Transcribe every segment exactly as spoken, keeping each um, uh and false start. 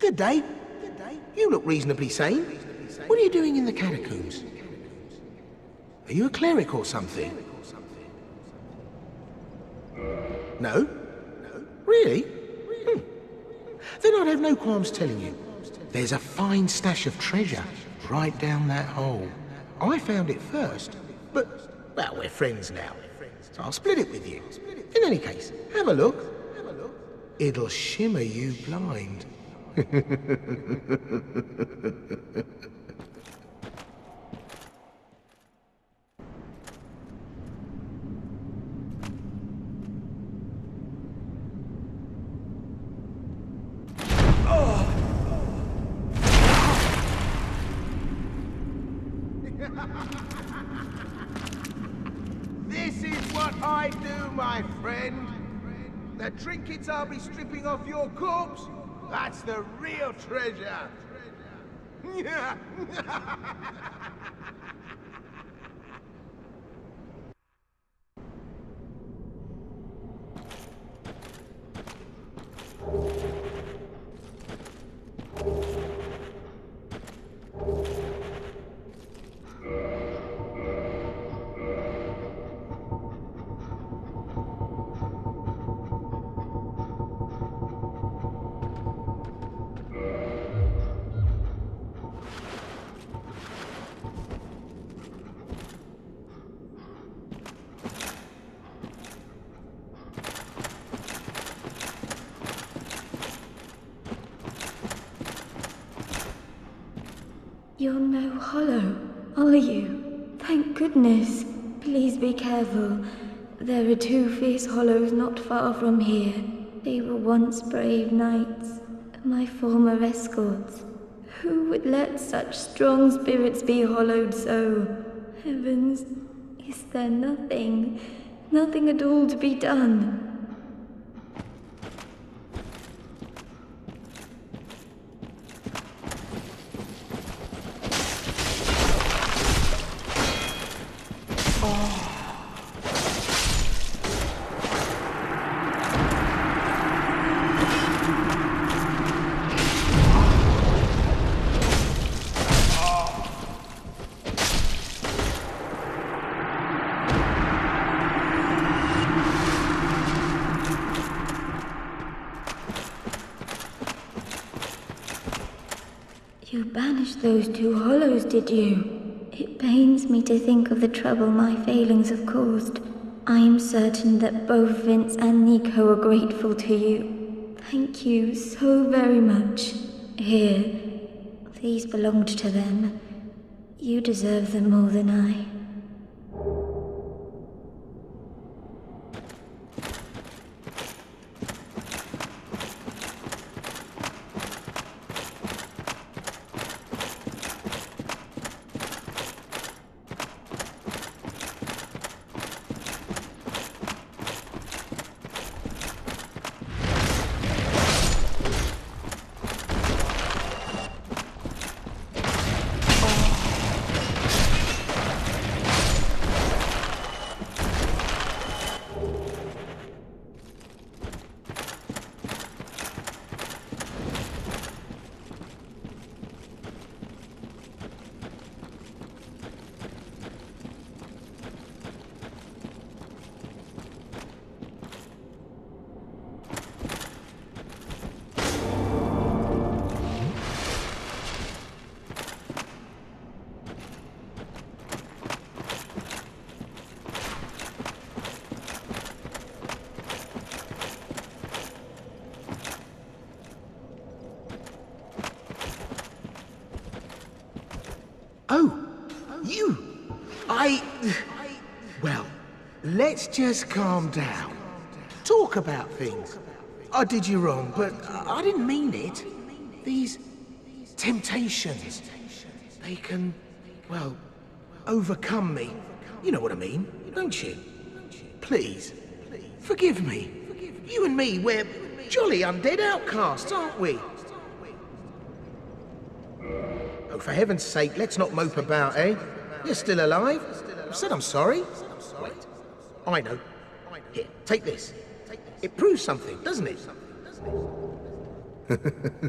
Good day. Good day. You look reasonably sane. What are you doing in the catacombs? Are you a cleric or something? No? Really? Hmm. Then I'd have no qualms telling you. There's a fine stash of treasure right down that hole. I found it first, but, well, we're friends now, so I'll split it with you. In any case, have a look. It'll shimmer you blind. This is what I do, my friend. The trinkets I'll be stripping off your corpse, that's the real treasure. You're no hollow, are you? Thank goodness. Please be careful. There are two fierce hollows not far from here. They were once brave knights, my former escorts. Who would let such strong spirits be hollowed so? Heavens, is there nothing, nothing at all to be done? You banished those two hollows, did you? It pains me to think of the trouble my failings have caused. I am certain that both Vince and Nico are grateful to you. Thank you so very much. Here, these belonged to them. You deserve them more than I. Oh, you! I... Well, let's just calm down. Talk about things. I did you wrong, but I didn't mean it. These temptations, they can, well, overcome me. You know what I mean, don't you? Please, forgive me. You and me, we're jolly undead outcasts, aren't we? Oh, for heaven's sake, let's not mope about, eh? You're still alive? I've said I'm sorry. Wait, I know. Here, take this. It proves something, doesn't it?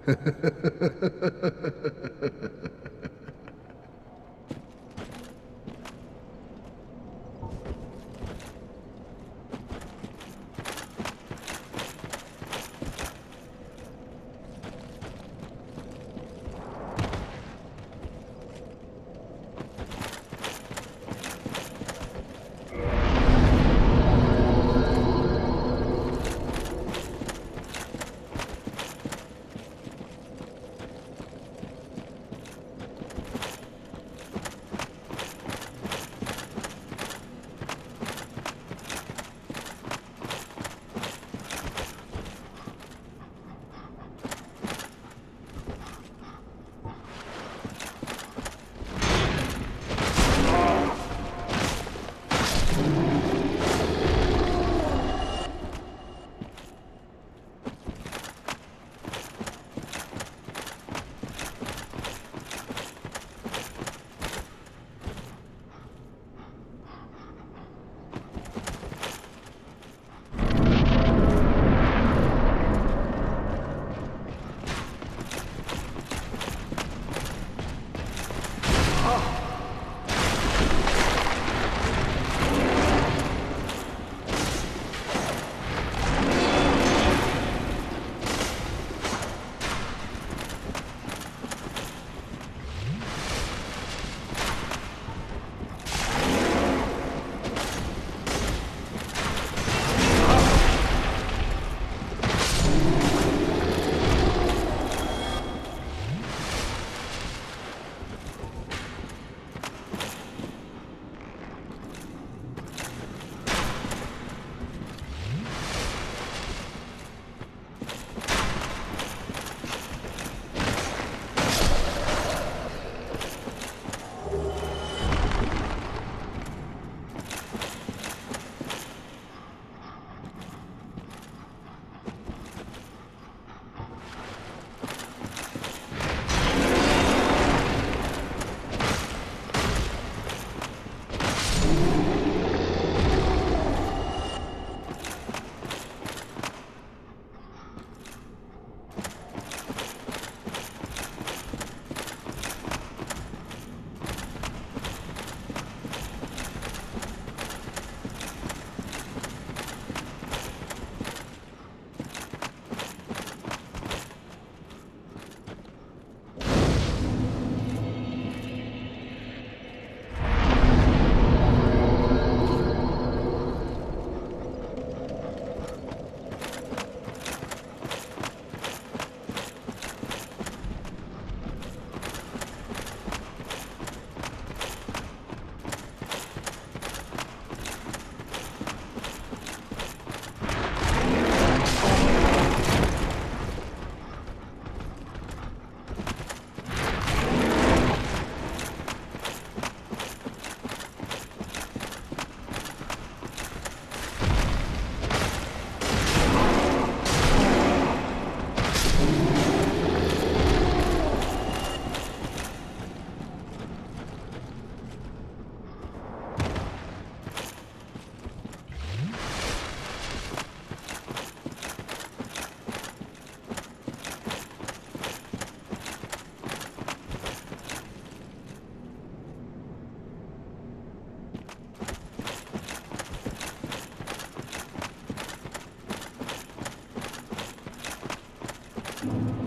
you